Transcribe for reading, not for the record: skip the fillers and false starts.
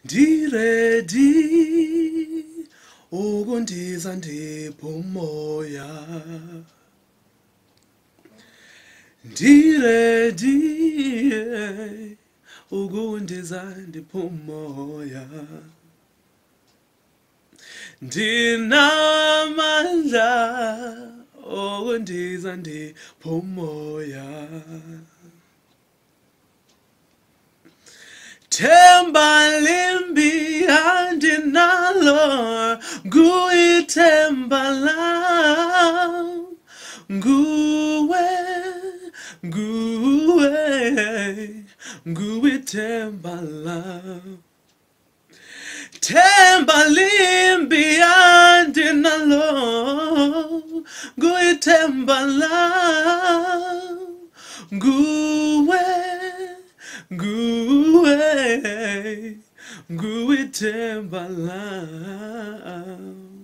Ndiredi ukundiza ndiphumoya. Ndiredi ukundiza ndiphumoya. Ndinamandla okundiza ndiphumoya. Themba limbi andinalo, nguyithemba lam. Nguyithemba lam. Themba limbi andinalo, nguyithemba lam. Nguyithemba lam.